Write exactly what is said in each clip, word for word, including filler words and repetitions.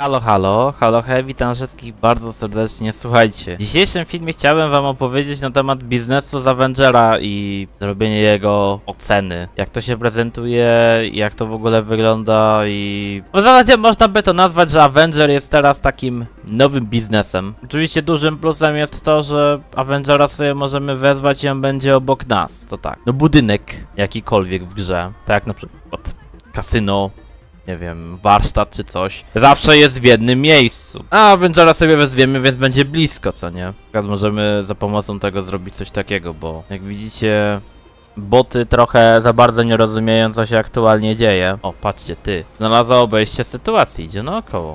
Halo, halo, halo, hej, witam wszystkich bardzo serdecznie. Słuchajcie, w dzisiejszym filmie chciałem wam opowiedzieć na temat biznesu z Avengera i zrobienie jego oceny. Jak to się prezentuje, jak to w ogóle wygląda i... W zasadzie można by to nazwać, że Avenger jest teraz takim nowym biznesem. Oczywiście dużym plusem jest to, że Avengera sobie możemy wezwać i on będzie obok nas, to tak. No budynek jakikolwiek w grze, tak jak na przykład kasyno, nie wiem, warsztat czy coś, zawsze jest w jednym miejscu. A Avengera sobie wezwiemy, więc będzie blisko, co nie? Teraz możemy za pomocą tego zrobić coś takiego, bo jak widzicie, boty trochę za bardzo nie rozumieją, co się aktualnie dzieje. O, patrzcie, ty. Znalazła obejście sytuacji, idzie naokoło.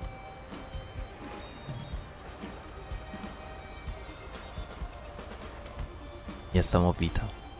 Niesamowita.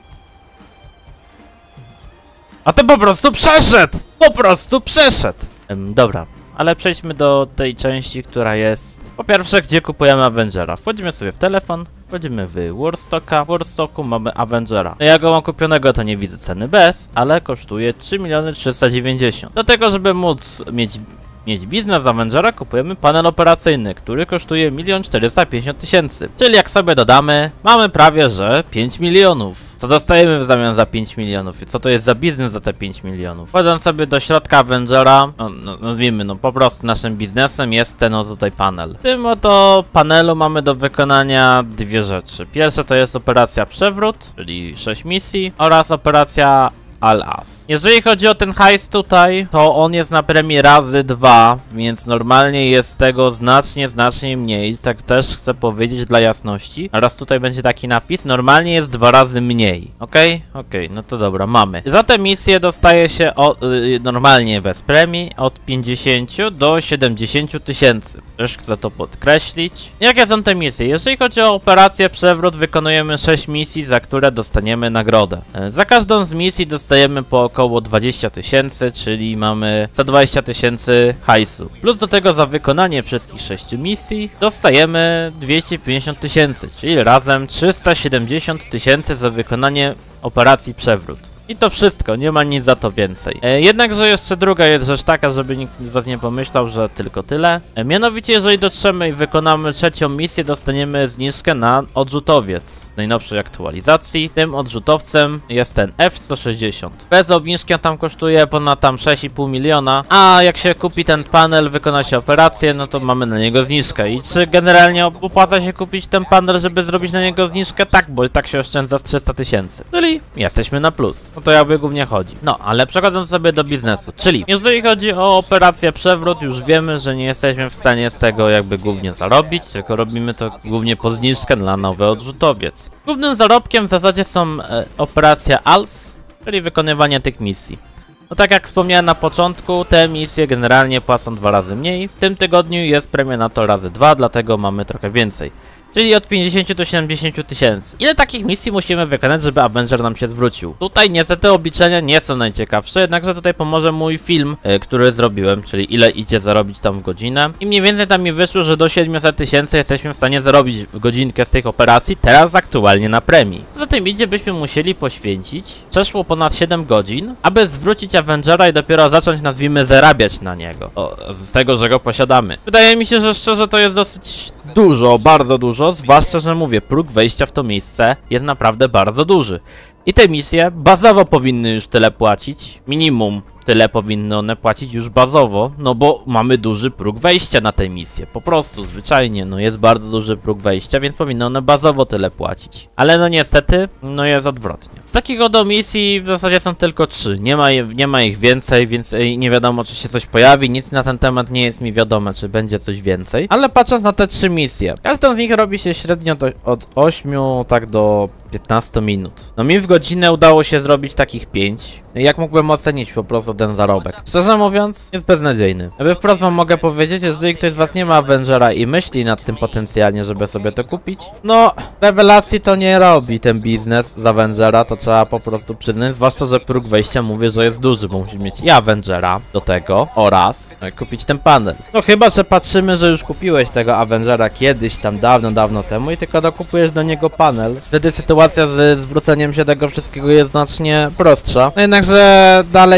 A to po prostu przeszedł! Po prostu przeszedł! Ym, dobra, ale przejdźmy do tej części, która jest... Po pierwsze, gdzie kupujemy Avengera. Wchodzimy sobie w telefon, wchodzimy w Warstocka. W Warstocku mamy Avengera. No ja go mam kupionego, to nie widzę ceny bez, ale kosztuje trzy miliony trzysta dziewięćdziesiąt. Do tego, żeby móc mieć... mieć biznes Avengera, kupujemy panel operacyjny, który kosztuje milion czterysta pięćdziesiąt tysięcy. Czyli jak sobie dodamy, mamy prawie że pięć milionów. Co dostajemy w zamian za pięć milionów i co to jest za biznes za te pięć milionów? Wchodząc sobie do środka Avengera, no, no, nazwijmy, no po prostu naszym biznesem jest ten oto tutaj panel. W tym oto panelu mamy do wykonania dwie rzeczy. Pierwsza to jest operacja Przewrót, czyli sześć misji, oraz operacja Al-As. Jeżeli chodzi o ten hajs tutaj, to on jest na premii razy dwa, więc normalnie jest tego znacznie, znacznie mniej. Tak też chcę powiedzieć dla jasności. Oraz tutaj będzie taki napis, normalnie jest dwa razy mniej. Okej? Okay? Okej, okay, no to dobra, mamy. Za tę misję dostaje się o, yy, normalnie bez premii od pięćdziesięciu do siedemdziesięciu tysięcy. Też chcę to podkreślić. Jakie są te misje? Jeżeli chodzi o operację Przewrót, wykonujemy sześć misji, za które dostaniemy nagrodę. Yy, za każdą z misji dostaniemy Dostajemy po około dwadzieścia tysięcy, czyli mamy sto dwadzieścia tysięcy hajsu. Plus do tego za wykonanie wszystkich sześciu misji dostajemy dwieście pięćdziesiąt tysięcy, czyli razem trzysta siedemdziesiąt tysięcy za wykonanie operacji Przewrót. I to wszystko, nie ma nic za to więcej. E, jednakże jeszcze druga jest rzecz taka, żeby nikt z was nie pomyślał, że tylko tyle. E, mianowicie, jeżeli dotrzemy i wykonamy trzecią misję, dostaniemy zniżkę na odrzutowiec w najnowszej aktualizacji. Tym odrzutowcem jest ten F sto sześćdziesiąt. Bez obniżki on tam kosztuje ponad tam sześć i pół miliona, a jak się kupi ten panel, wykona się operację, no to mamy na niego zniżkę. I czy generalnie opłaca się kupić ten panel, żeby zrobić na niego zniżkę? Tak, bo tak się oszczędza z trzysta tysięcy. Czyli jesteśmy na plus. O to jakby głównie chodzi. No, ale przechodząc sobie do biznesu, czyli jeżeli chodzi o operację Przewrót, już wiemy, że nie jesteśmy w stanie z tego jakby głównie zarobić, tylko robimy to głównie po zniżkę dla nowy odrzutowiec. Głównym zarobkiem w zasadzie są e, operacja A L S, czyli wykonywanie tych misji. No tak jak wspomniałem na początku, te misje generalnie płacą dwa razy mniej. W tym tygodniu jest premia na to razy dwa, dlatego mamy trochę więcej. Czyli od pięćdziesięciu do siedemdziesięciu tysięcy. Ile takich misji musimy wykonać, żeby Avenger nam się zwrócił? Tutaj niestety obliczenia nie są najciekawsze, jednakże tutaj pomoże mój film, yy, który zrobiłem, czyli ile idzie zarobić tam w godzinę. I mniej więcej tam mi wyszło, że do siedmiuset tysięcy jesteśmy w stanie zarobić w godzinkę z tych operacji, teraz aktualnie na premii. Za tym idzie, byśmy musieli poświęcić, przeszło ponad siedem godzin, aby zwrócić Avengera i dopiero zacząć, nazwijmy, zarabiać na niego. O, z tego, że go posiadamy. Wydaje mi się, że szczerze to jest dosyć dużo, bardzo dużo. Zwłaszcza, że mówię, próg wejścia w to miejsce jest naprawdę bardzo duży. I te misje bazowo powinny już tyle płacić. Minimum tyle powinny one płacić już bazowo, no bo mamy duży próg wejścia na te misje. Po prostu, zwyczajnie, no jest bardzo duży próg wejścia, więc powinny one bazowo tyle płacić. Ale no niestety, no jest odwrotnie. Z takiego do misji w zasadzie są tylko trzy. Nie ma, nie ma ich więcej, więc nie wiadomo, czy się coś pojawi. Nic na ten temat nie jest mi wiadome, czy będzie coś więcej. Ale patrząc na te trzy misje, każdą z nich robi się średnio do, od ośmiu tak do piętnastu minut. No mi w godzinę udało się zrobić takich pięć. Jak mógłbym ocenić po prostu ten zarobek? Szczerze mówiąc, jest beznadziejny. Aby wprost wam mogę powiedzieć, jeżeli ktoś z was nie ma Avengera i myśli nad tym potencjalnie, żeby sobie to kupić, no, rewelacji to nie robi ten biznes z Avengera, to trzeba po prostu przyznać, zwłaszcza, że próg wejścia mówię, że jest duży, bo musisz mieć i Avengera do tego oraz kupić ten panel. No chyba, że patrzymy, że już kupiłeś tego Avengera kiedyś tam dawno, dawno temu i tylko dokupujesz do niego panel. Wtedy sytuacja z zwróceniem się tego wszystkiego jest znacznie prostsza. No jednakże dalej nie ma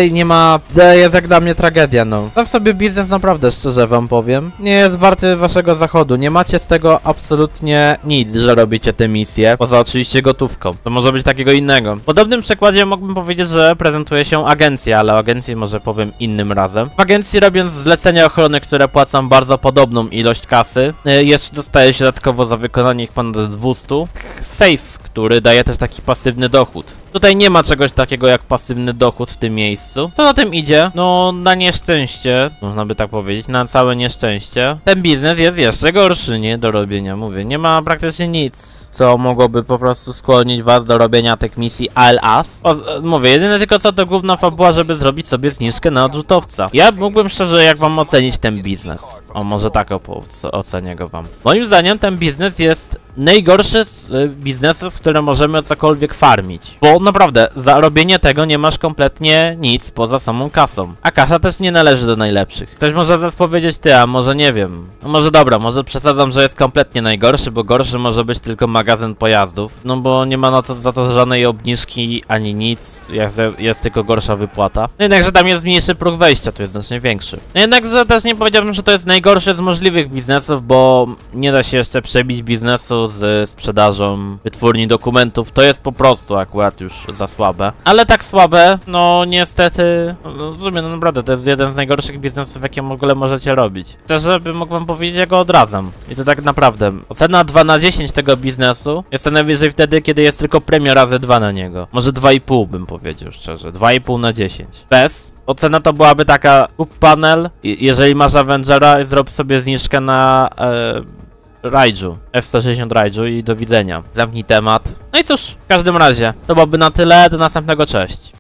naprawdę jest jak dla mnie tragedia, no. Tam sobie biznes naprawdę, szczerze wam powiem, nie jest warty waszego zachodu. Nie macie z tego absolutnie nic, że robicie te misje, poza oczywiście gotówką. To może być takiego innego. W podobnym przykładzie mógłbym powiedzieć, że prezentuje się agencja, ale o agencji może powiem innym razem. W agencji, robiąc zlecenia ochrony, które płacą bardzo podobną ilość kasy, jeszcze dostaje się dodatkowo za wykonanie ich ponad dwieście safe, który daje też taki pasywny dochód. Tutaj nie ma czegoś takiego jak pasywny dochód w tym miejscu. Co za tym idzie? No, na nieszczęście, można by tak powiedzieć, na całe nieszczęście, ten biznes jest jeszcze gorszy, nie? Do robienia, mówię. Nie ma praktycznie nic, co mogłoby po prostu skłonić was do robienia tych misji al as. O, mówię, jedyne tylko co to główna fabuła, żeby zrobić sobie zniżkę na odrzutowca. Ja mógłbym szczerze, jak wam ocenić ten biznes. O, może tak ocenię go wam. Moim zdaniem ten biznes jest najgorszy z y, biznesów, które możemy cokolwiek farmić. Bo naprawdę, za robienie tego nie masz kompletnie nic poza samą kasą. A kasa też nie należy do najlepszych. Ktoś może zaraz powiedzieć, ty, a może nie wiem. No może dobra, może przesadzam, że jest kompletnie najgorszy, bo gorszy może być tylko magazyn pojazdów. No bo nie ma na to, za to żadnej obniżki ani nic, jest, jest tylko gorsza wypłata. No jednakże tam jest mniejszy próg wejścia, tu jest znacznie większy. No jednakże też nie powiedziałbym, że to jest najgorszy z możliwych biznesów, bo nie da się jeszcze przebić biznesu z sprzedażą wytwórni dokumentów. To jest po prostu akurat już za słabe. Ale tak słabe, no niestety, no w sumie no naprawdę to jest jeden z najgorszych biznesów, jakie w ogóle możecie robić. Szczerze bym mógł wam powiedzieć, ja go odradzam. I to tak naprawdę. Ocena dwa na dziesięć tego biznesu jest co najwyżej wtedy, kiedy jest tylko premia razy dwa na niego. Może dwa i pół bym powiedział szczerze. dwa i pół na dziesięć. Bez. Ocena to byłaby taka, kup panel, jeżeli masz Avengera, zrób sobie zniżkę na... E Raiju, F sto sześćdziesiąt Raiju i do widzenia. Zamknij temat. No i cóż, w każdym razie, to byłoby na tyle, do następnego, cześć.